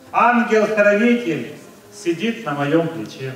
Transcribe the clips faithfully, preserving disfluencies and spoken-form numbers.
ангел-хранитель сидит на моем плече.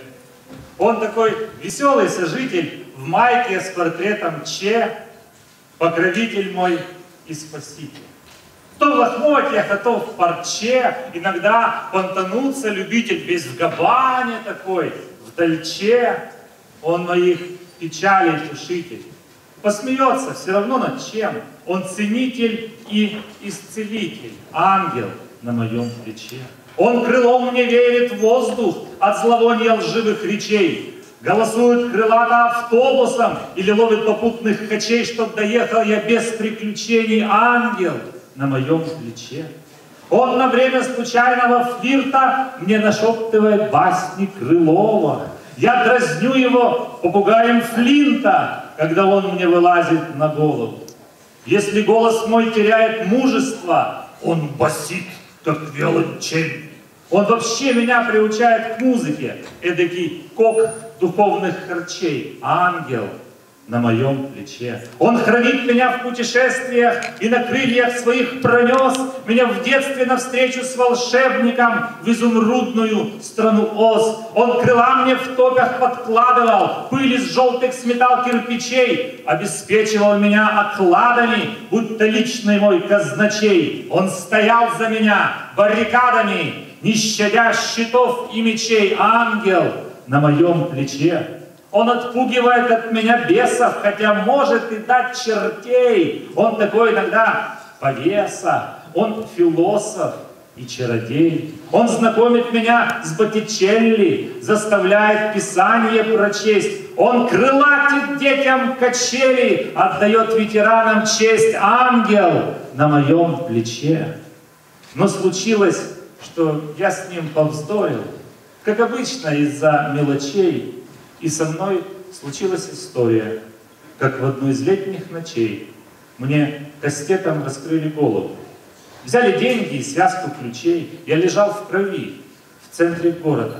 Он такой веселый сожитель в майке с портретом Че, покровитель мой и спаситель. То в лохмотьях, а то в парче, иногда понтануться любитель, весь в габане такой, в дольче. Он моих печалей тушитель. Посмеется все равно над чем. Он ценитель и исцелитель, ангел на моем плече. Он крылом мне веет воздух от зловония лживых речей. Голосует крылато автобусом или ловит попутных качей, чтоб доехал я без приключений, ангел на моем плече. Он на время случайного флирта мне нашептывает басни Крылова. Я дразню его попугаем Флинта, когда он мне вылазит на голову. Если голос мой теряет мужество, он басит, как виолончель. Он вообще меня приучает к музыке, эдакий кок духовных харчей, ангел на моем плече. Он хранит меня в путешествиях и на крыльях своих пронес меня в детстве навстречу с волшебником в изумрудную страну Оз. Он крыла мне в топях подкладывал, пыль из желтых сметал кирпичей, обеспечивал меня окладами, будто личный мой казначей. Он стоял за меня баррикадами, не щадя щитов и мечей, ангел на моем плече. Он отпугивает от меня бесов, хотя может и дать чертей. Он такой иногда повеса, он философ и чародей. Он знакомит меня с Боттичелли, заставляет Писание прочесть. Он крылатит детям качели, отдает ветеранам честь, ангел на моем плече. Но случилось, что я с ним повздорил, как обычно из-за мелочей. И со мной случилась история, как в одну из летних ночей мне кастетом раскрыли голову. Взяли деньги и связку ключей. Я лежал в крови в центре города.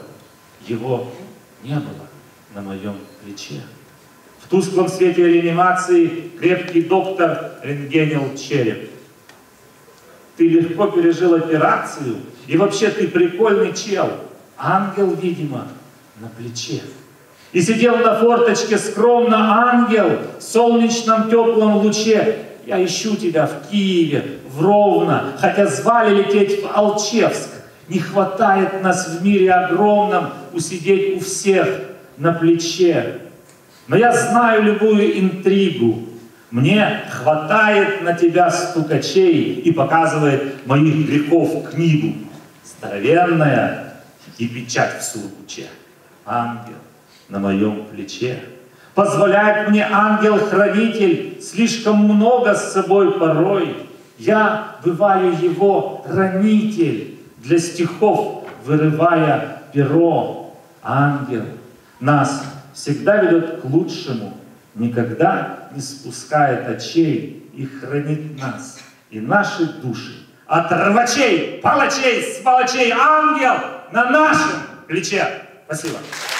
Его не было на моем плече. В тусклом свете реанимации крепкий доктор рентгенил череп. Ты легко пережил операцию, и вообще ты прикольный чел. Ангел, видимо, на плече. И сидел на форточке скромно ангел в солнечном теплом луче. Я ищу тебя в Киеве, в Ровно, хотя звали лететь в Алчевск. Не хватает нас в мире огромном усидеть у всех на плече. Но я знаю любую интригу. Мне хватает на тебя стукачей и показывает моих грехов книгу. Здоровенная и печать в сургуче. Ангел на моем плече. Позволяет мне ангел-хранитель слишком много с собой порой. Я бываю его ранитель, для стихов вырывая перо. Ангел нас всегда ведет к лучшему, никогда не спускает очей и хранит нас и наши души от рвачей, палачей, сволочей. Ангел на нашем плече. Спасибо.